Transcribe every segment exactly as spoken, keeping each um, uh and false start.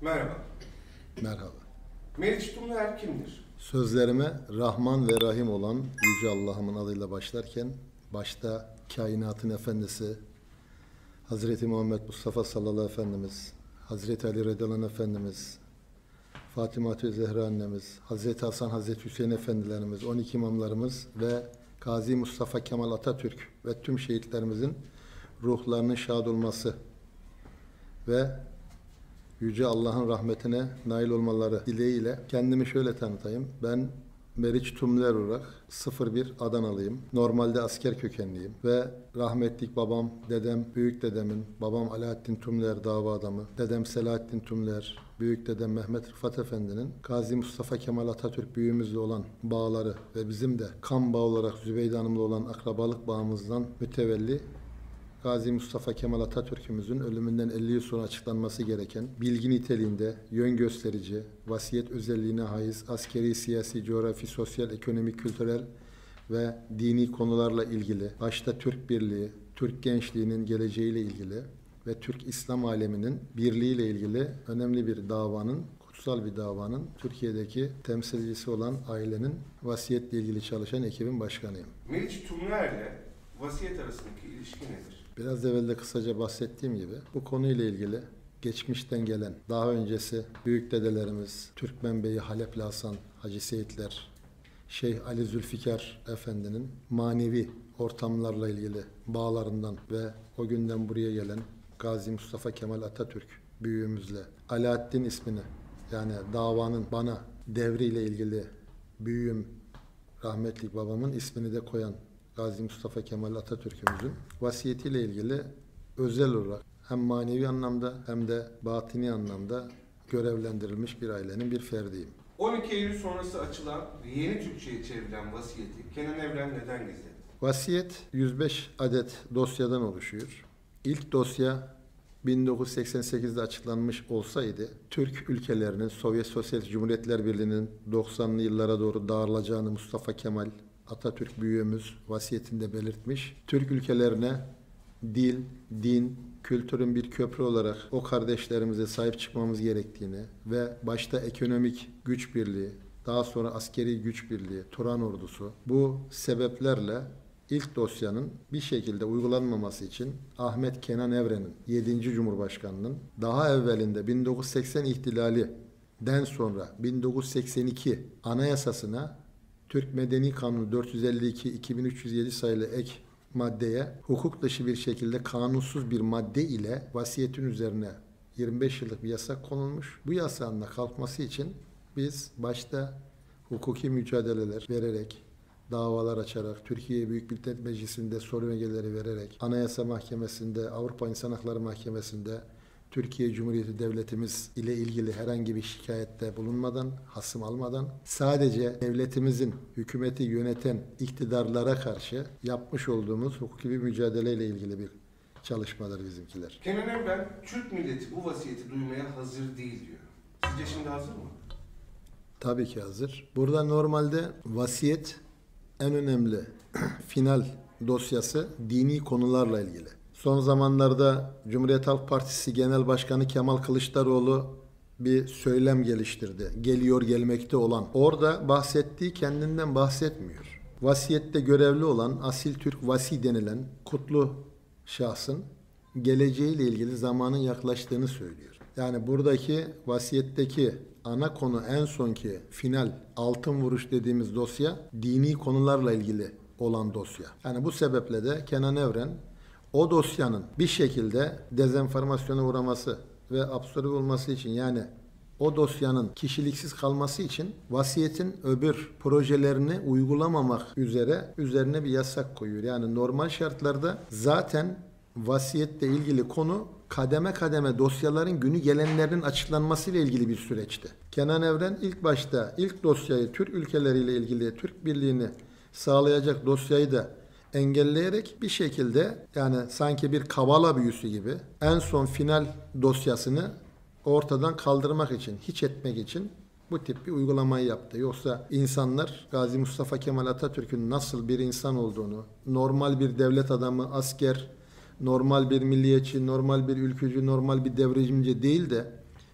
Merhaba. Merhaba. Meriç Tumlaer kimdir? Sözlerime Rahman ve Rahim olan Yüce Allah'ımın adıyla başlarken, başta kainatın efendisi, Hazreti Muhammed Mustafa sallallahu aleyhi ve Efendimiz, Hazreti Ali radıyallahu anh Efendimiz, Fatıma-tü Zehra annemiz, Hazreti Hasan, Hazreti Hüseyin efendilerimiz, on iki imamlarımız ve Gazi Mustafa Kemal Atatürk ve tüm şehitlerimizin ruhlarının şad olması ve Yüce Allah'ın rahmetine nail olmaları dileğiyle kendimi şöyle tanıtayım. Ben Meriç Tumlaer olarak sıfır bir Adanalıyım. Normalde asker kökenliyim ve rahmetlik babam, dedem, büyük dedemin, babam Alaaddin Tumlaer dava adamı, dedem Selahattin Tumlaer, büyük dedem Mehmet Rıfat Efendi'nin Gazi Mustafa Kemal Atatürk büyüğümüzle olan bağları ve bizim de kan bağı olarak Zübeyde Hanım'la olan akrabalık bağımızdan mütevelli Gazi Mustafa Kemal Atatürk'ümüzün ölümünden elli yıl sonra açıklanması gereken bilgi niteliğinde yön gösterici, vasiyet özelliğine haiz, askeri, siyasi, coğrafi, sosyal, ekonomik, kültürel ve dini konularla ilgili, başta Türk Birliği, Türk gençliğinin geleceğiyle ilgili ve Türk İslam aleminin birliğiyle ilgili önemli bir davanın, kutsal bir davanın Türkiye'deki temsilcisi olan ailenin vasiyetle ilgili çalışan ekibin başkanıyım. Meriç Tumlaer'le vasiyet arasındaki ilişki nedir? Biraz evvel de kısaca bahsettiğim gibi bu konuyla ilgili geçmişten gelen, daha öncesi büyük dedelerimiz, Türkmen Beyi Halepli Hasan, Hacı Seyitler, Şeyh Ali Zülfikar Efendi'nin manevi ortamlarla ilgili bağlarından ve o günden buraya gelen Gazi Mustafa Kemal Atatürk büyüğümüzle Alaaddin ismini, yani davanın bana devriyle ilgili büyüğüm rahmetli babamın ismini de koyan Gazi Mustafa Kemal Atatürk'ümüzün vasiyetiyle ilgili özel olarak hem manevi anlamda hem de batini anlamda görevlendirilmiş bir ailenin bir ferdiyim. on iki Eylül sonrası açılan ve yeni Türkçe'ye çevrilen vasiyeti Kenan Evren neden gizledi? Vasiyet yüz beş adet dosyadan oluşuyor. İlk dosya bin dokuz yüz seksen sekizde açıklanmış olsaydı Türk ülkelerinin Sovyet Sosyalist Cumhuriyetler Birliği'nin doksanlı yıllara doğru dağılacağını Mustafa Kemal Atatürk büyüğümüz vasiyetinde belirtmiş. Türk ülkelerine dil, din, kültürün bir köprü olarak o kardeşlerimize sahip çıkmamız gerektiğini ve başta ekonomik güç birliği, daha sonra askeri güç birliği, Turan ordusu bu sebeplerle ilk dosyanın bir şekilde uygulanmaması için Ahmet Kenan Evren'in yedinci Cumhurbaşkanı'nın daha evvelinde bin dokuz yüz seksen ihtilalinden sonra bin dokuz yüz seksen iki Anayasasına Türk Medeni Kanunu dört yüz elli iki iki bin üç yüz yedi sayılı ek maddeye hukuk dışı bir şekilde kanunsuz bir madde ile vasiyetin üzerine yirmi beş yıllık bir yasak konulmuş. Bu yasağın da kalkması için biz başta hukuki mücadeleler vererek, davalar açarak, Türkiye Büyük Millet Meclisi'nde soru önergeleri vererek, Anayasa Mahkemesi'nde, Avrupa İnsan Hakları Mahkemesi'nde Türkiye Cumhuriyeti Devletimiz ile ilgili herhangi bir şikayette bulunmadan, hasım almadan, sadece devletimizin hükümeti yöneten iktidarlara karşı yapmış olduğumuz hukuki bir mücadeleyle ilgili bir çalışmadır bizimkiler. Kenan Evren, Türk milleti bu vasiyeti duymaya hazır değil diyor. Sizce şimdi hazır mı? Tabii ki hazır. Burada normalde vasiyet en önemli final dosyası dini konularla ilgili. Son zamanlarda Cumhuriyet Halk Partisi Genel Başkanı Kemal Kılıçdaroğlu bir söylem geliştirdi. Geliyor gelmekte olan. Orada bahsettiği kendinden bahsetmiyor. Vasiyette görevli olan asil Türk vasi denilen kutlu şahsın geleceğiyle ilgili zamanın yaklaştığını söylüyor. Yani buradaki vasiyetteki ana konu en sonki final altın vuruş dediğimiz dosya dini konularla ilgili olan dosya. Yani bu sebeple de Kenan Evren o dosyanın bir şekilde dezenformasyona uğraması ve absorbe olması için, yani o dosyanın kişiliksiz kalması için vasiyetin öbür projelerini uygulamamak üzere üzerine bir yasak koyuyor. Yani normal şartlarda zaten vasiyetle ilgili konu kademe kademe dosyaların günü gelenlerinin açıklanmasıyla ilgili bir süreçti. Kenan Evren ilk başta ilk dosyayı Türk ülkeleriyle ilgili Türk Birliği'ni sağlayacak dosyayı da engelleyerek bir şekilde, yani sanki bir kavala büyüsü gibi en son final dosyasını ortadan kaldırmak için, hiç etmek için bu tip bir uygulamayı yaptı. Yoksa insanlar Gazi Mustafa Kemal Atatürk'ün nasıl bir insan olduğunu, normal bir devlet adamı, asker, normal bir milliyetçi, normal bir ülkücü, normal bir devrimci değil de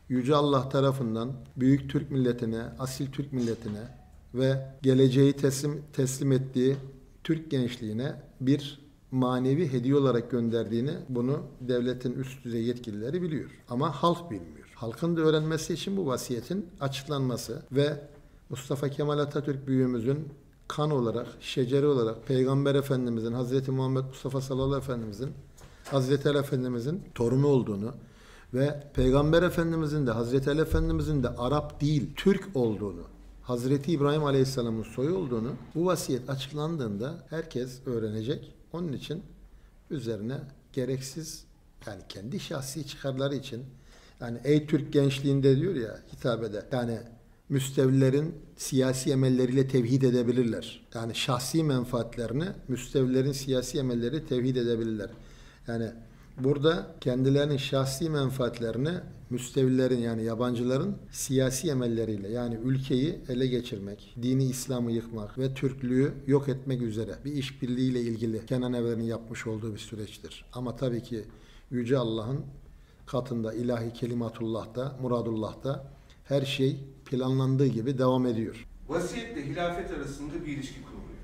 Yüce Allah tarafından büyük Türk milletine, asil Türk milletine ve geleceği teslim, teslim ettiği Türk gençliğine bir manevi hediye olarak gönderdiğini, bunu devletin üst düzey yetkilileri biliyor. Ama halk bilmiyor. Halkın da öğrenmesi için bu vasiyetin açıklanması ve Mustafa Kemal Atatürk büyüğümüzün kan olarak, şeceri olarak Peygamber Efendimizin, Hazreti Muhammed Mustafa sallallahu aleyhi ve Efendimizin, Hazreti Ali Efendimizin torunu olduğunu ve Peygamber Efendimizin de Hazreti Ali Efendimizin de Arap değil, Türk olduğunu, Hazreti İbrahim Aleyhisselam'ın soyu olduğunu bu vasiyet açıklandığında herkes öğrenecek. Onun için üzerine gereksiz, yani kendi şahsi çıkarları için, yani ey Türk gençliğinde diyor ya hitabede, yani müstevlilerin siyasi emelleriyle tevhid edebilirler. Yani şahsi menfaatlerini müstevlilerin siyasi emelleri tevhid edebilirler. Yani burada kendilerinin şahsi menfaatlerini müstevlilerin, yani yabancıların siyasi emelleriyle, yani ülkeyi ele geçirmek, dini İslam'ı yıkmak ve Türklüğü yok etmek üzere bir işbirliğiyle ilgili Kenan Evren'in yapmış olduğu bir süreçtir. Ama tabii ki Yüce Allah'ın katında, ilahi kelimatullah Muradullah'ta her şey planlandığı gibi devam ediyor. Vasiyetle hilafet arasında bir ilişki kuruluyor.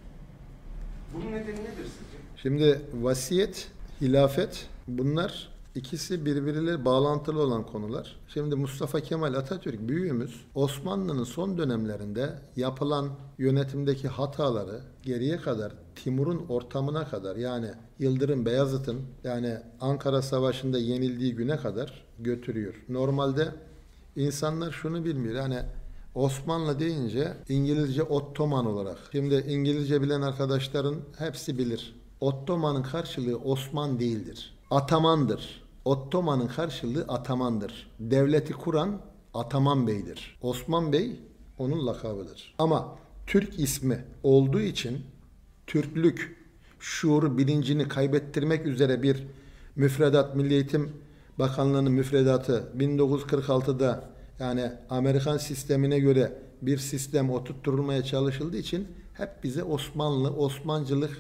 Bunun nedeni nedir sizce? Şimdi vasiyet, hilafet, bunlar ikisi birbiriyle bağlantılı olan konular. Şimdi Mustafa Kemal Atatürk büyüğümüz Osmanlı'nın son dönemlerinde yapılan yönetimdeki hataları geriye kadar, Timur'un ortamına kadar, yani Yıldırım Beyazıt'ın, yani Ankara Savaşı'nda yenildiği güne kadar götürüyor. Normalde insanlar şunu bilmiyor, yani Osmanlı deyince İngilizce Ottoman olarak. Şimdi İngilizce bilen arkadaşların hepsi bilir. Ottoman'ın karşılığı Osman değildir. Atamandır. Ottoman'ın karşılığı atamandır. Devleti kuran Ataman Bey'dir. Osman Bey onun lakabıdır. Ama Türk ismi olduğu için Türklük şuuru bilincini kaybettirmek üzere bir müfredat, Milli Eğitim Bakanlığı'nın müfredatı bin dokuz yüz kırk altıda, yani Amerikan sistemine göre bir sistem oturtturulmaya çalışıldığı için hep bize Osmanlı, Osmancılık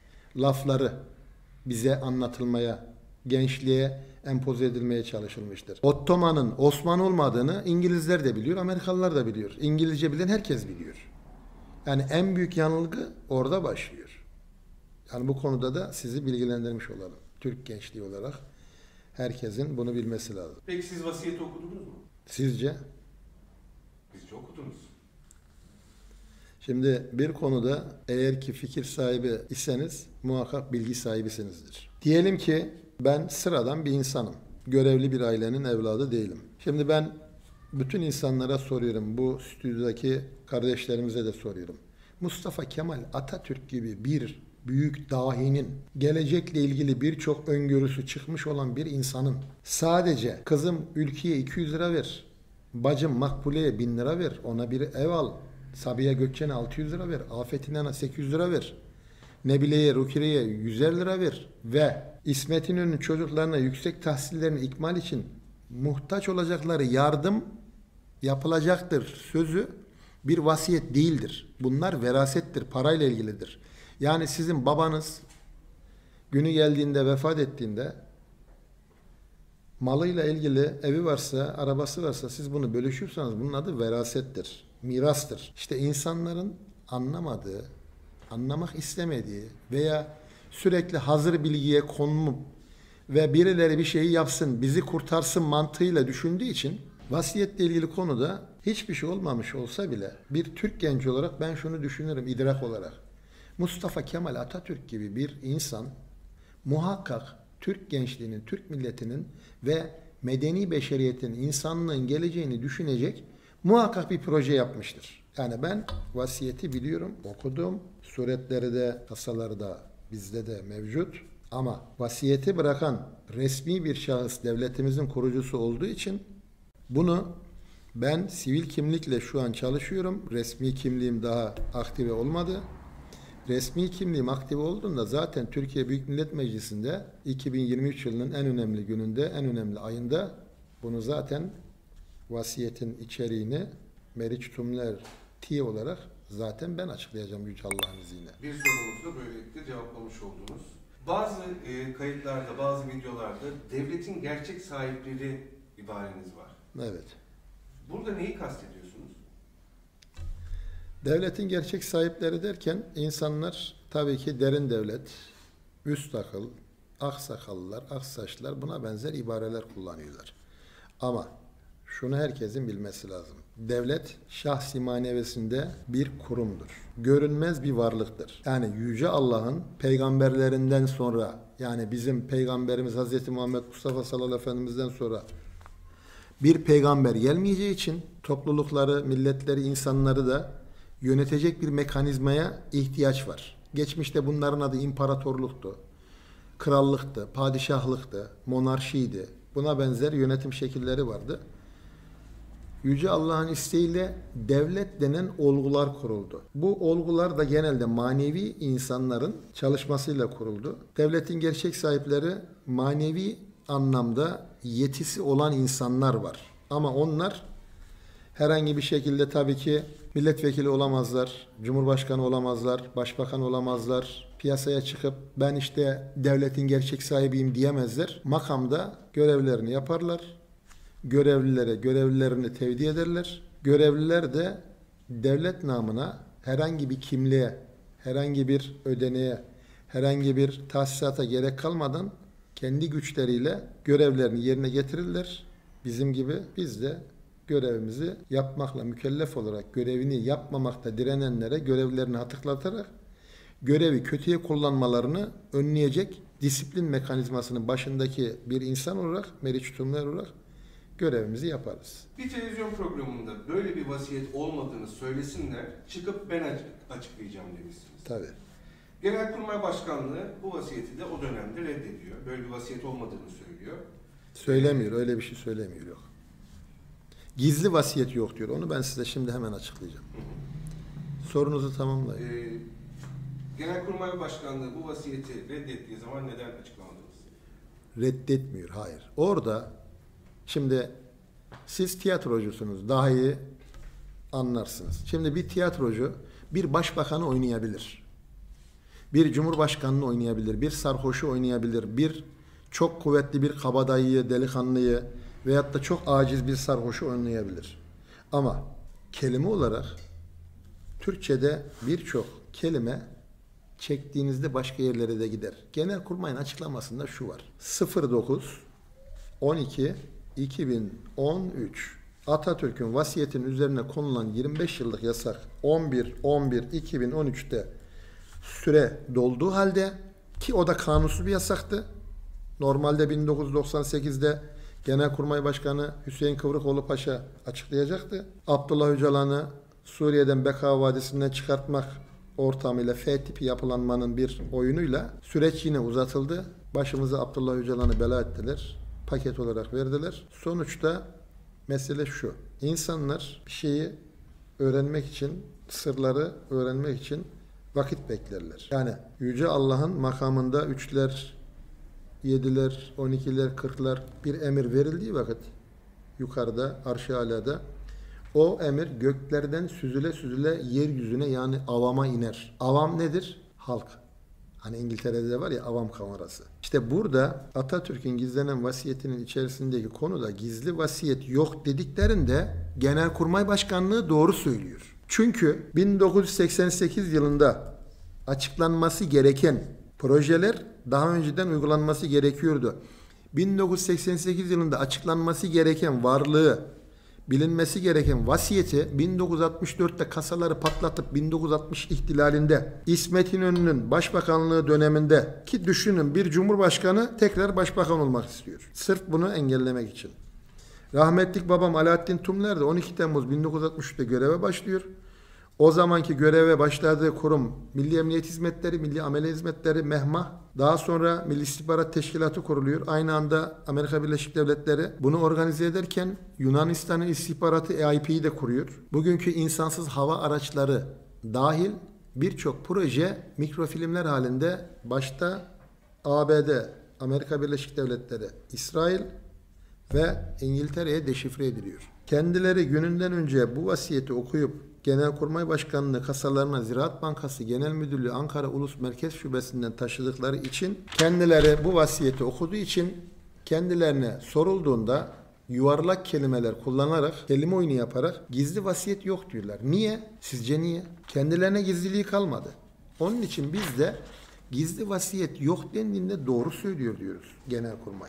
lafları bize anlatılmaya, gençliğe empoze edilmeye çalışılmıştır. Ottoman'ın Osman olmadığını İngilizler de biliyor, Amerikalılar da biliyor. İngilizce bilen herkes biliyor. Yani en büyük yanılgı orada başlıyor. Yani bu konuda da sizi bilgilendirmiş olalım. Türk gençliği olarak herkesin bunu bilmesi lazım. Peki siz vasiyeti okudunuz mu? Sizce? Bizce okudunuz. Şimdi bir konuda eğer ki fikir sahibi iseniz muhakkak bilgi sahibisinizdir. Diyelim ki ben sıradan bir insanım. Görevli bir ailenin evladı değilim. Şimdi ben bütün insanlara soruyorum. Bu stüdyodaki kardeşlerimize de soruyorum. Mustafa Kemal Atatürk gibi bir büyük dahinin, gelecekle ilgili birçok öngörüsü çıkmış olan bir insanın sadece kızım Ülkiye iki yüz lira ver, bacım Makbule'ye bin lira ver, ona bir ev al, Sabiha Gökçen'e altı yüz lira ver, Afet İnan'a sekiz yüz lira ver, Nebile'ye, Rukiye'ye yüzer lira ver ve İsmet İnönü'nün çocuklarına yüksek tahsillerini ikmal için muhtaç olacakları yardım yapılacaktır sözü bir vasiyet değildir. Bunlar verasettir, parayla ilgilidir. Yani sizin babanız günü geldiğinde, vefat ettiğinde malıyla ilgili evi varsa, arabası varsa siz bunu bölüşüyorsanız bunun adı verasettir, mirastır. İşte insanların anlamadığı, anlamak istemediği veya sürekli hazır bilgiye konulup ve birileri bir şeyi yapsın, bizi kurtarsın mantığıyla düşündüğü için vasiyetle ilgili konuda hiçbir şey olmamış olsa bile bir Türk genci olarak ben şunu düşünürüm idrak olarak. Mustafa Kemal Atatürk gibi bir insan muhakkak Türk gençliğinin, Türk milletinin ve medeni beşeriyetin, insanlığın geleceğini düşünecek muhakkak bir proje yapmıştır. Yani ben vasiyeti biliyorum, okudum. Suretleri de, kasaları da bizde de mevcut. Ama vasiyeti bırakan resmi bir şahıs devletimizin kurucusu olduğu için bunu ben sivil kimlikle şu an çalışıyorum. Resmi kimliğim daha aktive olmadı. Resmi kimliğim aktive olduğunda zaten Türkiye Büyük Millet Meclisi'nde iki bin yirmi üç yılının en önemli gününde, en önemli ayında bunu zaten vasiyetin içeriğini Meriç Tümler T olarak zaten ben açıklayacağım Yüce Allah'ın izniyle. Bir sorunuzu da böylelikle cevaplamış oldunuz. Bazı e, kayıtlarda, bazı videolarda devletin gerçek sahipleri ibareniz var. Evet. Burada neyi kastediyorsunuz? Devletin gerçek sahipleri derken insanlar tabii ki derin devlet, üst akıl, aksakallılar, aksaçlar buna benzer ibareler kullanıyorlar. Ama şunu herkesin bilmesi lazım. Devlet şahsi maneviyesinde bir kurumdur. Görünmez bir varlıktır. Yani Yüce Allah'ın peygamberlerinden sonra, yani bizim peygamberimiz Hazreti Muhammed Mustafa sallallahu aleyhi ve Efendimiz'den sonra bir peygamber gelmeyeceği için toplulukları, milletleri, insanları da yönetecek bir mekanizmaya ihtiyaç var. Geçmişte bunların adı imparatorluktu, krallıktı, padişahlıktı, monarşiydi. Buna benzer yönetim şekilleri vardı. Yüce Allah'ın isteğiyle devlet denen olgular kuruldu. Bu olgular da genelde manevi insanların çalışmasıyla kuruldu. Devletin gerçek sahipleri manevi anlamda yetisi olan insanlar var. Ama onlar herhangi bir şekilde tabii ki milletvekili olamazlar, cumhurbaşkanı olamazlar, başbakan olamazlar. Piyasaya çıkıp ben işte devletin gerçek sahibiyim diyemezler. Makamda görevlerini yaparlar. Görevlilere görevlilerini tevdi ederler. Görevliler de devlet namına herhangi bir kimliğe, herhangi bir ödeneğe, herhangi bir tahsisata gerek kalmadan kendi güçleriyle görevlerini yerine getirirler. Bizim gibi biz de görevimizi yapmakla mükellef olarak görevini yapmamakta direnenlere görevlerini hatırlatarak görevi kötüye kullanmalarını önleyecek disiplin mekanizmasının başındaki bir insan olarak, Meriç Tümler olarak görevimizi yaparız. Bir televizyon programında böyle bir vasiyet olmadığını söylesinler, çıkıp ben açıklayacağım demişsiniz. Tabii. Genelkurmay Başkanlığı bu vasiyeti de o dönemde reddediyor. Böyle bir vasiyet olmadığını söylüyor. Söylemiyor, öyle bir şey söylemiyor, yok. Gizli vasiyet yok diyor. Onu ben size şimdi hemen açıklayacağım. Hı hı. Sorunuzu tamamlayın. Ee, Genelkurmay Başkanlığı bu vasiyeti reddettiği zaman neden açıklamadınız? Reddetmiyor, hayır. Orada şimdi siz tiyatrocusunuz, daha iyi anlarsınız. Şimdi bir tiyatrocu bir başbakanı oynayabilir. Bir cumhurbaşkanını oynayabilir, bir sarhoşu oynayabilir, bir çok kuvvetli bir kabadayıyı, delikanlıyı veyahut da çok aciz bir sarhoşu oynayabilir. Ama kelime olarak Türkçe'de birçok kelime çektiğinizde başka yerlere de gider. Genelkurmay'ın açıklamasında şu var. sıfır dokuz on iki iki bin on üç Atatürk'ün vasiyetinin üzerine konulan yirmi beş yıllık yasak on bir on bir iki bin on üçte süre dolduğu halde, ki o da kanunsuz bir yasaktı. Normalde bin dokuz yüz doksan sekizde Genelkurmay Başkanı Hüseyin Kıvrıkoğlu Paşa açıklayacaktı. Abdullah Öcalan'ı Suriye'den Beka Vadisi'nden çıkartmak ortamıyla F tipi yapılanmanın bir oyunuyla süreç yine uzatıldı. Başımıza Abdullah Öcalan'ı bela ettiler. Paket olarak verdiler. Sonuçta mesele şu. İnsanlar bir şeyi öğrenmek için, sırları öğrenmek için vakit beklerler. Yani Yüce Allah'ın makamında üçler, yediler, on ikiler, kırklar bir emir verildiği vakit yukarıda, arş-ı alada o emir göklerden süzüle süzüle yeryüzüne, yani avama iner. Avam nedir? Halk. Hani İngiltere'de de var ya avam kamerası. İşte burada Atatürk'ün gizlenen vasiyetinin içerisindeki konuda gizli vasiyet yok dediklerinde Genelkurmay Başkanlığı doğru söylüyor. Çünkü bin dokuz yüz seksen sekiz yılında açıklanması gereken projeler daha önceden uygulanması gerekiyordu. bin dokuz yüz seksen sekiz yılında açıklanması gereken varlığı, bilinmesi gereken vasiyeti bin dokuz yüz altmış dörtte kasaları patlatıp bin dokuz yüz altmış ihtilalinde İsmet İnönü'nün başbakanlığı döneminde, ki düşünün bir cumhurbaşkanı tekrar başbakan olmak istiyor. Sırf bunu engellemek için. Rahmetlik babam Alaaddin Tumler de on iki Temmuz bin dokuz yüz altmış üçte göreve başlıyor. O zamanki göreve başladığı kurum Milli Emniyet Hizmetleri, Milli Amele Hizmetleri, MEHMAH. Daha sonra Milli İstihbarat Teşkilatı kuruluyor. Aynı anda Amerika Birleşik Devletleri bunu organize ederken Yunanistan'ın istihbaratı E I P'yi de kuruyor. Bugünkü insansız hava araçları dahil birçok proje mikrofilmler halinde başta A B D, Amerika Birleşik Devletleri, İsrail ve İngiltere'ye deşifre ediliyor. Kendileri gününden önce bu vasiyeti okuyup Genelkurmay Başkanlığı kasalarına Ziraat Bankası Genel Müdürlüğü Ankara Ulus Merkez Şubesi'nden taşıdıkları için, kendileri bu vasiyeti okuduğu için kendilerine sorulduğunda yuvarlak kelimeler kullanarak, kelime oyunu yaparak gizli vasiyet yok diyorlar. Niye? Sizce niye? Kendilerine gizliliği kalmadı. Onun için biz de gizli vasiyet yok dendiğinde doğru söylüyor diyoruz Genelkurmay.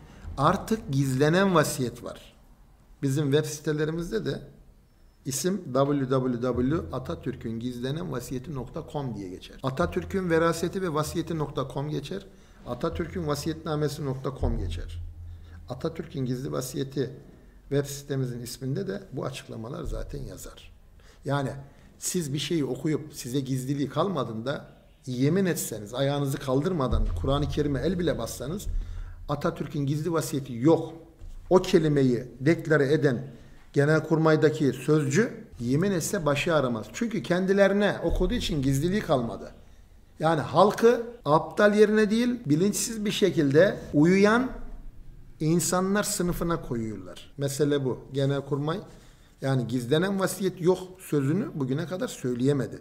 Artık gizlenen vasiyet var. Bizim web sitelerimizde de isim double-u double-u double-u nokta atatürk'ün gizlenen vasiyeti nokta com diye geçer. Atatürk'ün veraseti ve vasiyeti nokta com geçer. Atatürk'ün vasiyetnamesi nokta com geçer. Atatürk'ün gizli vasiyeti web sitemizin isminde de bu açıklamalar zaten yazar. Yani siz bir şeyi okuyup size gizliliği kalmadığında yemin etseniz, ayağınızı kaldırmadan Kur'an-ı Kerim'e el bile bassanız Atatürk'ün gizli vasiyeti yok. O kelimeyi deklare eden Genelkurmay'daki sözcü yemin etse başı aramaz. Çünkü kendilerine okuduğu için gizliliği kalmadı. Yani halkı aptal yerine değil, bilinçsiz bir şekilde uyuyan insanlar sınıfına koyuyorlar. Mesele bu. Genelkurmay yani gizlenen vasiyet yok sözünü bugüne kadar söyleyemedi.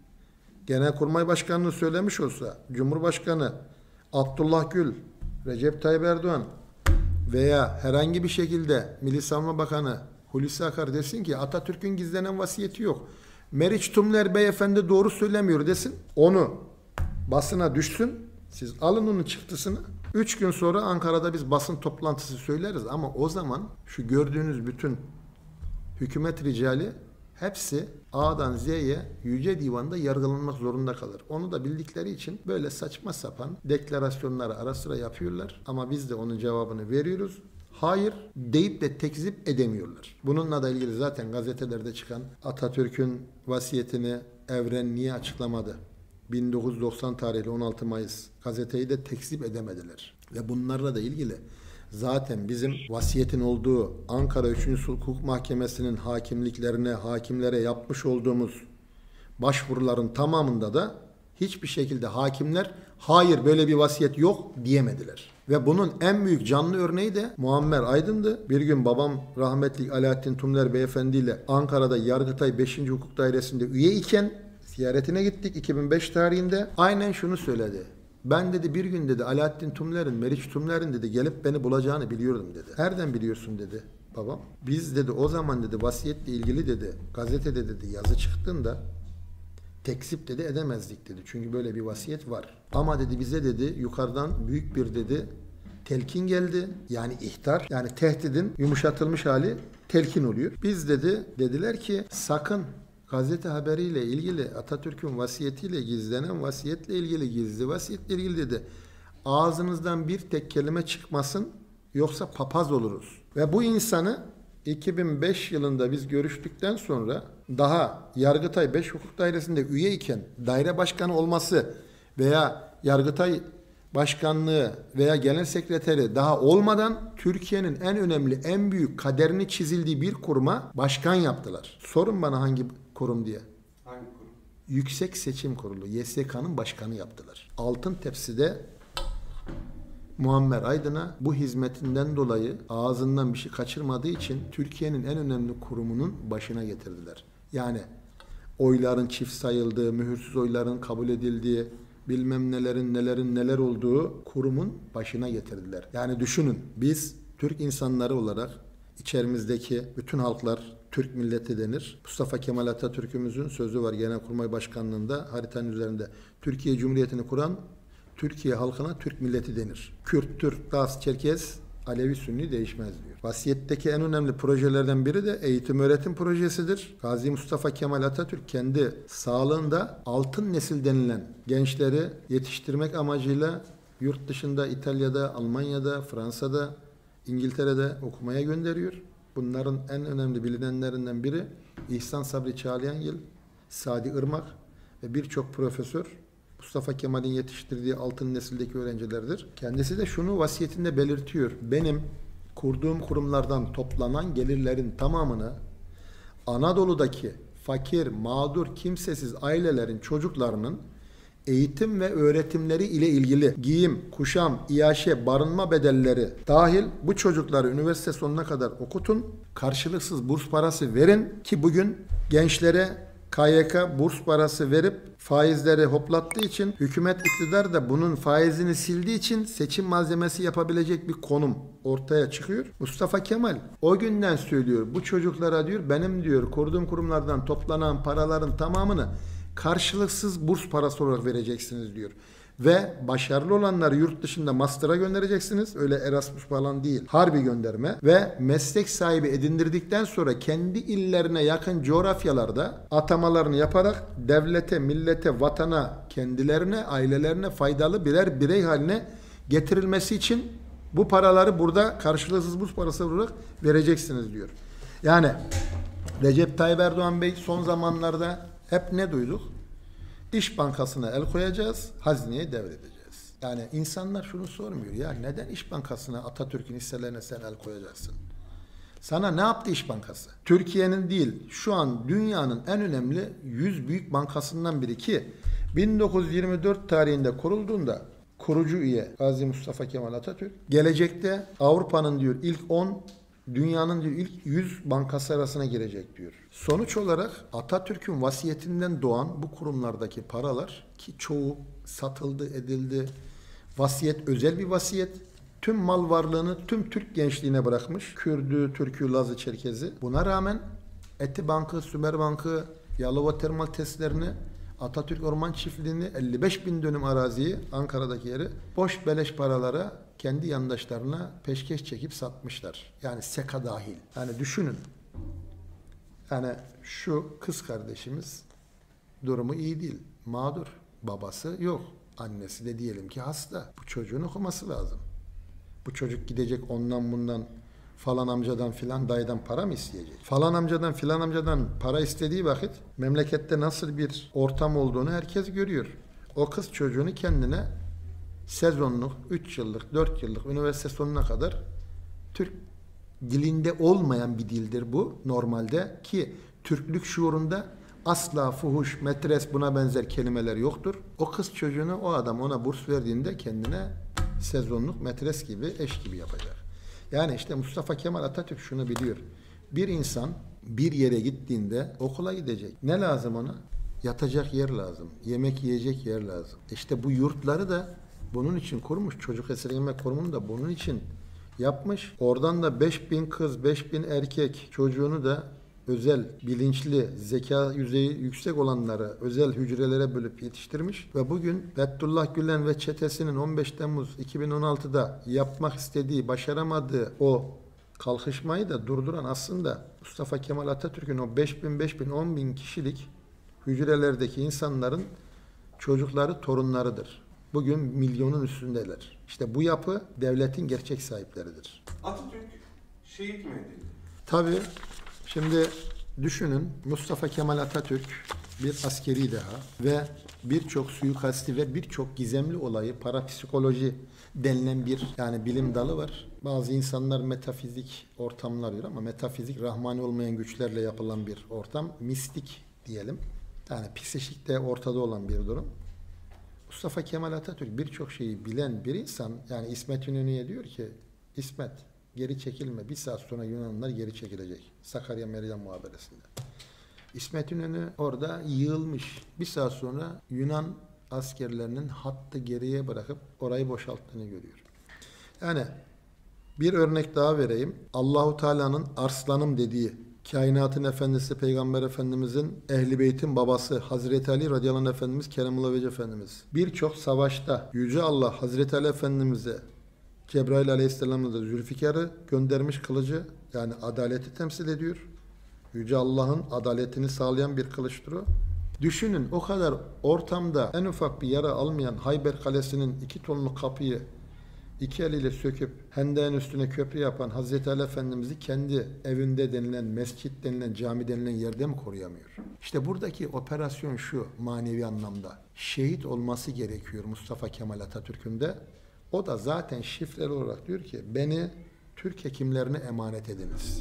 Genelkurmay Başkanlığı söylemiş olsa Cumhurbaşkanı Abdullah Gül, Recep Tayyip Erdoğan veya herhangi bir şekilde Milli Savunma Bakanı Hulusi Akar desin ki Atatürk'ün gizlenen vasiyeti yok. Meriç Tümler beyefendi doğru söylemiyor desin. Onu basına düşsün. Siz alın onun çıktısını. Üç gün sonra Ankara'da biz basın toplantısı söyleriz ama o zaman şu gördüğünüz bütün hükümet ricali hepsi A'dan Z'ye Yüce Divan'da yargılanmak zorunda kalır. Onu da bildikleri için böyle saçma sapan deklarasyonları ara sıra yapıyorlar. Ama biz de onun cevabını veriyoruz. Hayır deyip de tekzip edemiyorlar. Bununla da ilgili zaten gazetelerde çıkan Atatürk'ün vasiyetini Evren niye açıklamadı? bin dokuz yüz doksan tarihli on altı Mayıs gazeteyi de tekzip edemediler. Ve bunlarla da ilgili zaten bizim vasiyetin olduğu Ankara üçüncü Sulh Hukuk Mahkemesi'nin hakimliklerine, hakimlere yapmış olduğumuz başvuruların tamamında da hiçbir şekilde hakimler hayır böyle bir vasiyet yok diyemediler. Ve bunun en büyük canlı örneği de Muammer Aydın'dı. Bir gün babam rahmetli Alaaddin Tumler Beyefendi ile Ankara'da Yargıtay beşinci Hukuk Dairesi'nde üye iken ziyaretine gittik iki bin beş tarihinde. Aynen şunu söyledi. Ben dedi bir gün dedi Alaaddin Tumler'in, Meriç Tümler'in dedi gelip beni bulacağını biliyordum dedi. Nereden biliyorsun dedi babam. Biz dedi o zaman dedi vasiyetle ilgili dedi gazetede dedi yazı çıktığında tekzip dedi edemezdik dedi. Çünkü böyle bir vasiyet var. Ama dedi bize dedi yukarıdan büyük bir dedi telkin geldi. Yani ihtar yani tehdidin yumuşatılmış hali telkin oluyor. Biz dedi dediler ki sakın gazete haberiyle ilgili Atatürk'ün vasiyetiyle gizlenen vasiyetle ilgili gizli vasiyetle ilgili dedi. Ağzınızdan bir tek kelime çıkmasın yoksa papaz oluruz. Ve bu insanı iki bin beş yılında biz görüştükten sonra daha Yargıtay beş Hukuk Dairesi'nde üye iken daire başkanı olması veya Yargıtay Başkanlığı veya Genel Sekreteri daha olmadan Türkiye'nin en önemli, en büyük kaderini çizildiği bir kuruma başkan yaptılar. Sorun bana hangi kurum diye. Hangi kurum? Yüksek Seçim Kurulu, Y S K'nın başkanı yaptılar. Altın Tepsi'de Muammer Aydın'a bu hizmetinden dolayı ağzından bir şey kaçırmadığı için Türkiye'nin en önemli kurumunun başına getirdiler. Yani oyların çift sayıldığı, mühürsüz oyların kabul edildiği, bilmem nelerin nelerin neler olduğu kurumun başına getirdiler. Yani düşünün biz Türk insanları olarak içerimizdeki bütün halklar Türk milleti denir. Mustafa Kemal Atatürk'ümüzün sözü var Genelkurmay Başkanlığı'nda haritanın üzerinde. Türkiye Cumhuriyeti'ni kuran Türkiye halkına Türk milleti denir. Kürt, Türk, Laz, Çerkez, Alevi, Sünni değişmez diyor. Vasiyetteki en önemli projelerden biri de eğitim öğretim projesidir. Gazi Mustafa Kemal Atatürk kendi sağlığında altın nesil denilen gençleri yetiştirmek amacıyla yurt dışında İtalya'da, Almanya'da, Fransa'da, İngiltere'de okumaya gönderiyor. Bunların en önemli bilinenlerinden biri İhsan Sabri Çağlayangil, Sadi Irmak ve birçok profesör Mustafa Kemal'in yetiştirdiği altın nesildeki öğrencilerdir. Kendisi de şunu vasiyetinde belirtiyor. Benim kurduğum kurumlardan toplanan gelirlerin tamamını Anadolu'daki fakir, mağdur, kimsesiz ailelerin çocuklarının eğitim ve öğretimleri ile ilgili giyim, kuşam, iaşe, barınma bedelleri dahil bu çocukları üniversite sonuna kadar okutun. Karşılıksız burs parası verin ki bugün gençlere K Y K burs parası verip faizleri hoplattığı için hükümet iktidar da bunun faizini sildiği için seçim malzemesi yapabilecek bir konum ortaya çıkıyor. Mustafa Kemal o günden söylüyor. Bu çocuklara diyor benim diyor kurduğum kurumlardan toplanan paraların tamamını karşılıksız burs parası olarak vereceksiniz diyor. Ve başarılı olanları yurt dışında master'a göndereceksiniz. Öyle Erasmus falan değil. Harbi gönderme. Ve meslek sahibi edindirdikten sonra kendi illerine yakın coğrafyalarda atamalarını yaparak devlete, millete, vatana, kendilerine, ailelerine faydalı birer birey haline getirilmesi için bu paraları burada karşılıksız burs parası olarak vereceksiniz diyor. Yani Recep Tayyip Erdoğan Bey son zamanlarda hep ne duyduk? İş Bankası'na el koyacağız, hazineye devredeceğiz. Yani insanlar şunu sormuyor ya neden İş Bankası'na Atatürk'ün hisselerine sen el koyacaksın? Sana ne yaptı İş Bankası? Türkiye'nin değil şu an dünyanın en önemli yüz büyük bankasından biri ki bin dokuz yüz yirmi dört tarihinde kurulduğunda kurucu üye Gazi Mustafa Kemal Atatürk gelecekte Avrupa'nın diyor ilk on dünyanın diyor ilk yüz bankası arasına girecek diyor. Sonuç olarak Atatürk'ün vasiyetinden doğan bu kurumlardaki paralar ki çoğu satıldı, edildi. Vasiyet özel bir vasiyet. Tüm mal varlığını tüm Türk gençliğine bırakmış. Kürdü, Türkü, Lazı, Çerkezi. Buna rağmen Eti Bankı, Sümer Bankı, Yalova Termal Testlerini, Atatürk Orman Çiftliği'ni, elli beş bin dönüm araziyi, Ankara'daki yeri boş beleş paralara kendi yandaşlarına peşkeş çekip satmışlar. Yani SEKA dahil. Yani düşünün. Yani şu kız kardeşimiz durumu iyi değil. Mağdur. Babası yok. Annesi de diyelim ki hasta. Bu çocuğun okuması lazım. Bu çocuk gidecek ondan bundan falan amcadan filan dayıdan para mı isteyecek? Falan amcadan filan amcadan para istediği vakit memlekette nasıl bir ortam olduğunu herkes görüyor. O kız çocuğunu kendine sezonluk, üç yıllık, dört yıllık, üniversite sonuna kadar Türk dilinde olmayan bir dildir bu normalde ki Türklük şuurunda asla fuhuş, metres buna benzer kelimeler yoktur. O kız çocuğunu o adam ona burs verdiğinde kendine sezonluk, metres gibi, eş gibi yapacak. Yani işte Mustafa Kemal Atatürk şunu biliyor. Bir insan bir yere gittiğinde okula gidecek. Ne lazım ona? Yatacak yer lazım. Yemek yiyecek yer lazım. İşte bu yurtları da bunun için kurmuş. Çocuk esirgeme kurumunu da bunun için yapmış. Oradan da beş bin kız, beş bin erkek çocuğunu da özel, bilinçli, zeka yüzeyi yüksek olanları özel hücrelere bölüp yetiştirmiş. Ve bugün Fethullah Gülen ve çetesinin on beş Temmuz iki bin on altıda yapmak istediği, başaramadığı o kalkışmayı da durduran aslında Mustafa Kemal Atatürk'ün o beş bin, beş bin, on bin kişilik hücrelerdeki insanların çocukları, torunlarıdır. Bugün milyonun üstündeler. İşte bu yapı devletin gerçek sahipleridir. Atatürk şehit mi edildi? Tabii. Şimdi düşünün Mustafa Kemal Atatürk bir askeri deha ve birçok suikasti ve birçok gizemli olayı parapsikoloji denilen bir yani bilim dalı var. Bazı insanlar metafizik ortamlar diyor ama metafizik rahmani olmayan güçlerle yapılan bir ortam. Mistik diyelim. Yani psikikte ortada olan bir durum. Mustafa Kemal Atatürk birçok şeyi bilen bir insan. Yani İsmet İnönü'ye diyor ki İsmet geri çekilme. Bir saat sonra Yunanlılar geri çekilecek. Sakarya Meridan muhaberesinde. İsmet İnönü orada yığılmış. Bir saat sonra Yunan askerlerinin hattı geriye bırakıp orayı boşalttığını görüyor. Yani bir örnek daha vereyim. Allahu Teala'nın arslanım dediği kainatın efendisi Peygamber Efendimizin Ehl-i Beyt'in babası Hazreti Ali radıyallahu anh Efendimiz Keremullah Vece Efendimiz birçok savaşta Yüce Allah Hazreti Ali Efendimiz'e Cebrail Aleyhisselam'la da Zülfikar'ı göndermiş kılıcı yani adaleti temsil ediyor. Yüce Allah'ın adaletini sağlayan bir kılıçtır o. Düşünün o kadar ortamda en ufak bir yara almayan Hayber Kalesi'nin iki tonlu kapıyı iki eliyle söküp hendeğin üstüne köprü yapan Hazreti Ali Efendimiz'i kendi evinde denilen, mescit denilen, cami denilen yerde mi koruyamıyor? İşte buradaki operasyon şu manevi anlamda. Şehit olması gerekiyor Mustafa Kemal Atatürk'ün de. O da zaten şifreli olarak diyor ki beni Türk hekimlerine emanet ediniz.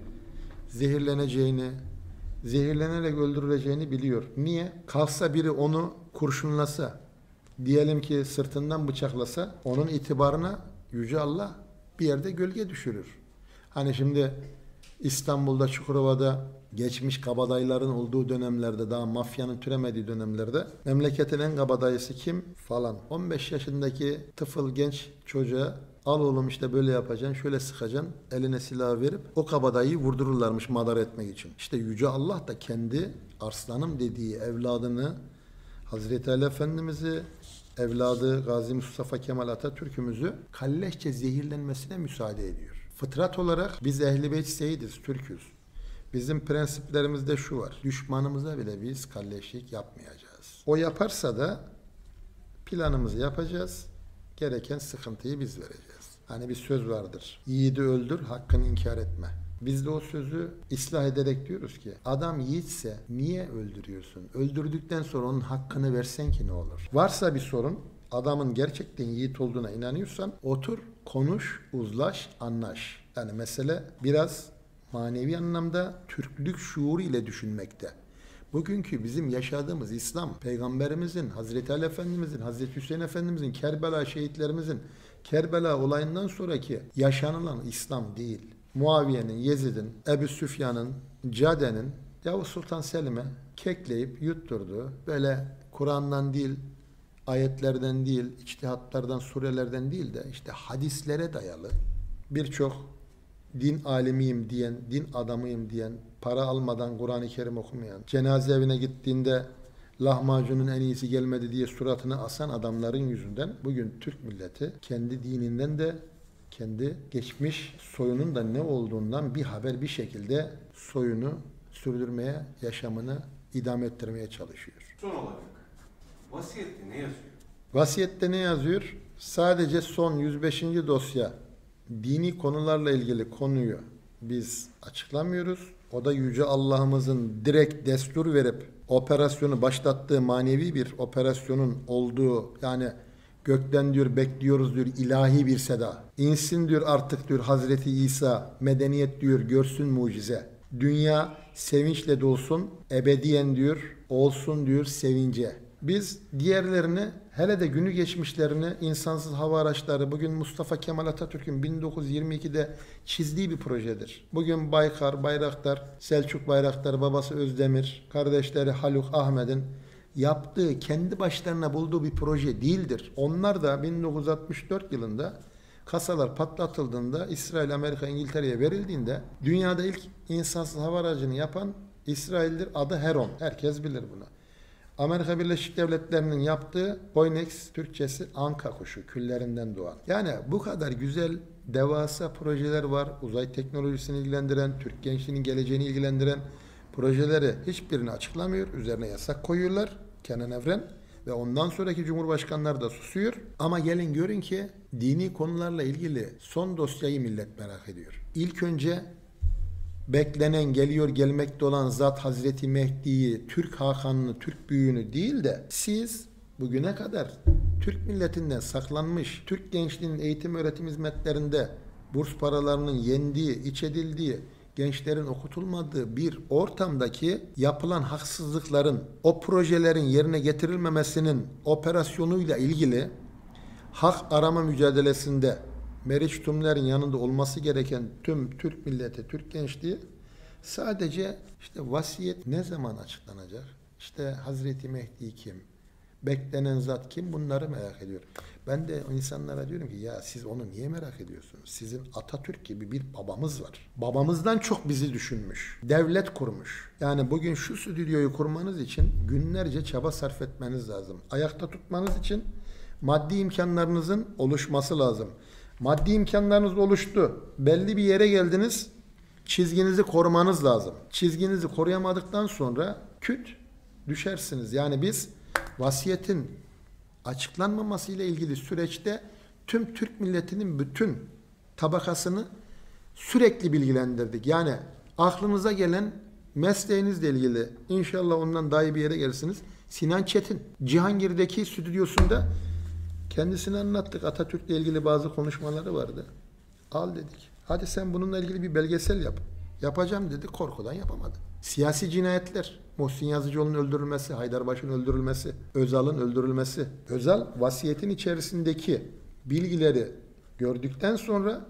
Zehirleneceğini, zehirlenerek öldürüleceğini biliyor. Niye? Kalksa biri onu kurşunlasa, diyelim ki sırtından bıçaklasa onun itibarına Yüce Allah bir yerde gölge düşürür. Hani şimdi İstanbul'da, Çukurova'da geçmiş kabadayıların olduğu dönemlerde, daha mafyanın türemediği dönemlerde memleketin en kabadayısı kim falan. on beş yaşındaki tıfıl genç çocuğa al oğlum işte böyle yapacaksın, şöyle sıkacaksın, eline silahı verip o kabadayıyı vurdururlarmış madar etmek için. İşte Yüce Allah da kendi arslanım dediği evladını, Hazreti Ali Efendimiz'i, evladı Gazi Mustafa Kemal Atatürk'ümüzü kalleşçe zehirlenmesine müsaade ediyor. Fıtrat olarak biz Ehl-i Beyt Seyidiz, Türk'üz. Bizim prensiplerimizde şu var. Düşmanımıza bile biz kalleşlik yapmayacağız. O yaparsa da planımızı yapacağız. Gereken sıkıntıyı biz vereceğiz. Hani bir söz vardır. Yiğidi öldür, hakkını inkar etme. Biz de o sözü ıslah ederek diyoruz ki adam yiğitse niye öldürüyorsun? Öldürdükten sonra onun hakkını versen ki ne olur? Varsa bir sorun, adamın gerçekten yiğit olduğuna inanıyorsan otur, konuş, uzlaş, anlaş. Yani mesele biraz manevi anlamda Türklük şuuru ile düşünmekte. Bugünkü bizim yaşadığımız İslam, Peygamberimizin, Hazreti Ali Efendimizin, Hazreti Hüseyin Efendimizin, Kerbela şehitlerimizin, Kerbela olayından sonraki yaşanılan İslam değil. Muaviye'nin, Yezid'in, Ebu Süfyan'ın, Cade'nin Yavuz Sultan Selim'e kekleyip yutturduğu, böyle Kur'an'dan değil, ayetlerden değil, içtihatlardan, surelerden değil de işte hadislere dayalı birçok din alimiyim diyen, din adamıyım diyen, para almadan Kur'an-ı Kerim okumayan, cenaze evine gittiğinde lahmacunun en iyisi gelmedi diye suratını asan adamların yüzünden bugün Türk milleti kendi dininden de kendi geçmiş soyunun da ne olduğundan bir haber bir şekilde soyunu sürdürmeye, yaşamını idame ettirmeye çalışıyor. Son olarak vasiyette ne yazıyor? Vasiyette ne yazıyor? Sadece son yüz beşinci dosya dini konularla ilgili konuyu biz açıklamıyoruz. O da Yüce Allah'ımızın direkt destur verip operasyonu başlattığı manevi bir operasyonun olduğu, yani gökten diyor bekliyoruz diyor ilahi bir seda. İnsin diyor artık diyor Hazreti İsa, medeniyet diyor görsün mucize. Dünya sevinçle dolsun, ebediyen diyor olsun diyor sevince. Biz diğerlerini, hele de günü geçmişlerini, insansız hava araçları bugün Mustafa Kemal Atatürk'ün bin dokuz yüz yirmi ikide çizdiği bir projedir. Bugün Baykar, Bayraktar, Selçuk Bayraktar, babası Özdemir, kardeşleri Haluk, Ahmet'in yaptığı, kendi başlarına bulduğu bir proje değildir. Onlar da bin dokuz yüz altmış dört yılında kasalar patlatıldığında, İsrail, Amerika, İngiltere'ye verildiğinde dünyada ilk insansız hava aracını yapan İsrail'dir. Adı Heron. Herkes bilir bunu. Amerika Birleşik Devletleri'nin yaptığı Boynex, Türkçesi anka kuşu, küllerinden doğan. Yani bu kadar güzel, devasa projeler var. Uzay teknolojisini ilgilendiren, Türk gençliğinin geleceğini ilgilendiren projeleri hiçbirini açıklamıyor. Üzerine yasak koyuyorlar Kenan Evren ve ondan sonraki cumhurbaşkanları da susuyor. Ama gelin görün ki dini konularla ilgili son dosyayı millet merak ediyor. İlk önce beklenen, geliyor gelmekte olan zat Hazreti Mehdi'yi, Türk Hakan'ını, Türk büyüğünü değil de siz bugüne kadar Türk milletinden saklanmış, Türk gençliğinin eğitim öğretim hizmetlerinde burs paralarının yendiği, iç edildiği, gençlerin okutulmadığı bir ortamdaki yapılan haksızlıkların, o projelerin yerine getirilmemesinin operasyonuyla ilgili hak arama mücadelesinde Meriç Tümler'in yanında olması gereken tüm Türk milleti, Türk gençliği sadece işte vasiyet ne zaman açıklanacak? İşte Hazreti Mehdi kim? Beklenen zat kim? Bunları merak ediyor. Ben de o insanlara diyorum ki ya siz onu niye merak ediyorsunuz? Sizin Atatürk gibi bir babamız var. Babamızdan çok bizi düşünmüş. Devlet kurmuş. Yani bugün şu stüdyoyu kurmanız için günlerce çaba sarf etmeniz lazım. Ayakta tutmanız için maddi imkanlarınızın oluşması lazım. Maddi imkanlarınız oluştu. Belli bir yere geldiniz. Çizginizi korumanız lazım. Çizginizi koruyamadıktan sonra küt düşersiniz. Yani biz vasiyetin açıklanmaması ile ilgili süreçte tüm Türk milletinin bütün tabakasını sürekli bilgilendirdik. Yani aklınıza gelen mesleğinizle ilgili inşallah ondan daha iyi bir yere gelirsiniz. Sinan Çetin Cihangir'deki stüdyosunda kendisini anlattık. Atatürk'le ilgili bazı konuşmaları vardı. Al dedik. Hadi sen bununla ilgili bir belgesel yap. Yapacağım dedi. Korkudan yapamadı. Siyasi cinayetler. Muhsin Yazıcıoğlu'nun öldürülmesi, Haydarbaş'ın öldürülmesi, Özal'ın öldürülmesi. Özal vasiyetin içerisindeki bilgileri gördükten sonra